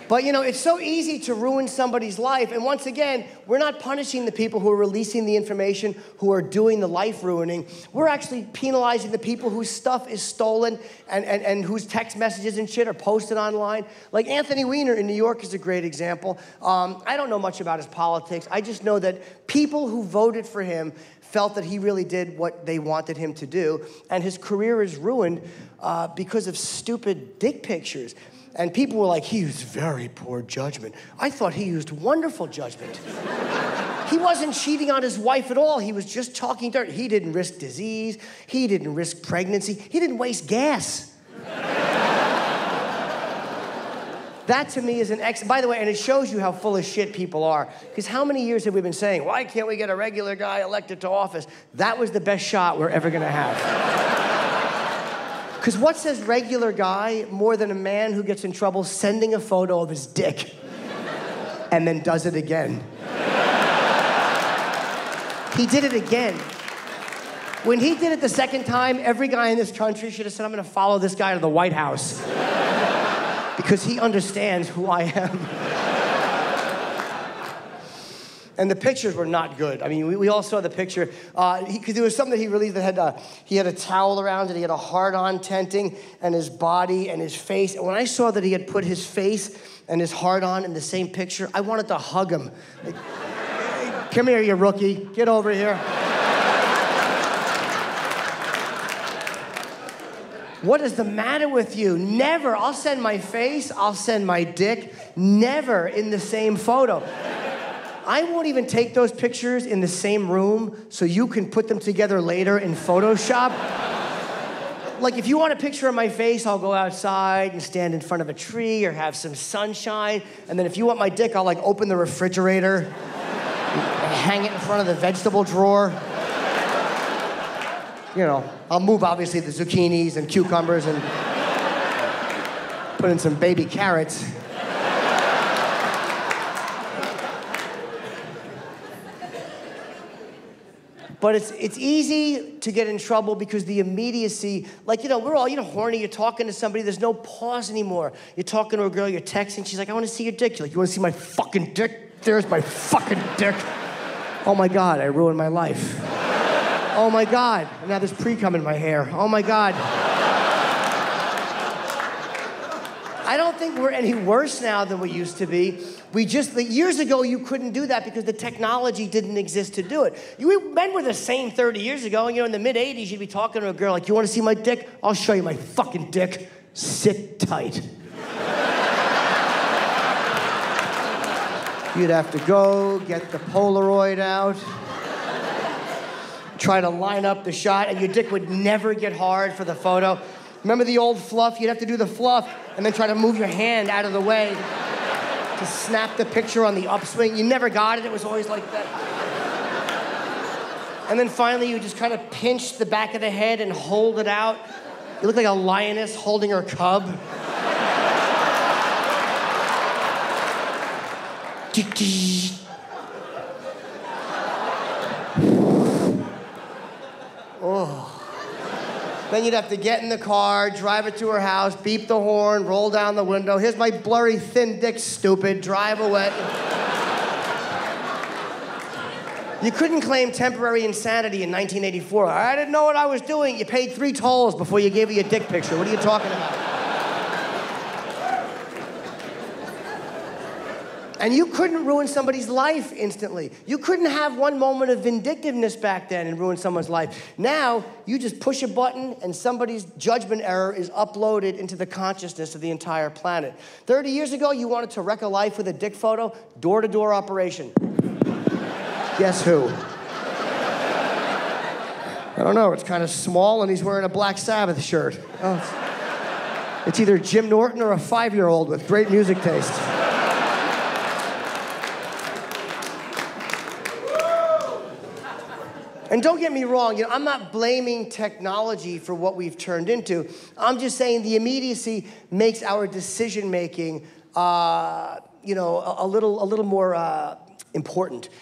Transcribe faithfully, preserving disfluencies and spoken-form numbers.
But, you know, it's so easy to ruin somebody's life. And once again, we're not punishing the people who are releasing the information, who are doing the life ruining. We're actually penalizing the people whose stuff is stolen and, and, and whose text messages and shit are posted online. Like Anthony Weiner in New York is a great example. Um, I don't know much about his politics. I just know that people who voted for him felt that he really did what they wanted him to do. And his career is ruined uh, because of stupid dick pictures. And people were like, he used very poor judgment. I thought he used wonderful judgment. He wasn't cheating on his wife at all. He was just talking dirt. He didn't risk disease. He didn't risk pregnancy. He didn't waste gas. That to me is an ex, by the way, and it shows you how full of shit people are. Because how many years have we been saying, why can't we get a regular guy elected to office? That was the best shot we're ever gonna have. Because what says regular guy more than a man who gets in trouble sending a photo of his dick and then does it again? He did it again. When he did it the second time, every guy in this country should have said, I'm gonna follow this guy to the White House. Because he understands who I am. And the pictures were not good. I mean, we, we all saw the picture. Because uh, there was something that he released that had a, he had a towel around it, he had a hard-on tenting, and his body and his face. And when I saw that he had put his face and his hard-on in the same picture, I wanted to hug him. Like, hey, come here, you rookie. Get over here. What is the matter with you? Never. I'll send my face, I'll send my dick, never in the same photo. I won't even take those pictures in the same room so you can put them together later in Photoshop. Like, if you want a picture of my face, I'll go outside and stand in front of a tree or have some sunshine. And then if you want my dick, I'll, like, open the refrigerator and hang it in front of the vegetable drawer. You know, I'll move, obviously, the zucchinis and cucumbers and put in some baby carrots. But it's it's easy to get in trouble because the immediacy, like, you know, we're all, you know, horny, you're talking to somebody, there's no pause anymore. You're talking to a girl, you're texting, she's like, I want to see your dick. You're like, you want to see my fucking dick? There's my fucking dick. Oh my God, I ruined my life. Oh my God, and now there's pre-cum in my hair. Oh my God. I don't think we're any worse now than we used to be. We just, like, years ago, you couldn't do that because the technology didn't exist to do it. You, men were the same thirty years ago, and you know, in the mid eighties, you'd be talking to a girl like, you want to see my dick? I'll show you my fucking dick. Sit tight. You'd have to go, get the Polaroid out, try to line up the shot, and your dick would never get hard for the photo. Remember the old fluff? You'd have to do the fluff and then try to move your hand out of the way to snap the picture on the upswing. You never got it. It was always like that. And then finally, you just kind of pinch the back of the head and hold it out. You look like a lioness holding her cub. Oh. Then you'd have to get in the car, drive it to her house, beep the horn, roll down the window. Here's my blurry, thin dick, stupid. Drive away. You couldn't claim temporary insanity in nineteen eighty-four. I didn't know what I was doing. You paid three tolls before you gave me a dick picture. What are you talking about? And you couldn't ruin somebody's life instantly. You couldn't have one moment of vindictiveness back then and ruin someone's life. Now, you just push a button and somebody's judgment error is uploaded into the consciousness of the entire planet. thirty years ago, you wanted to wreck a life with a dick photo, door-to-door operation. Guess who? I don't know, it's kind of small and he's wearing a Black Sabbath shirt. Oh, it's, it's either Jim Norton or a five-year-old with great music taste. And don't get me wrong, you know, I'm not blaming technology for what we've turned into. I'm just saying the immediacy makes our decision-making, uh, you know, a, a little, a little more uh, important.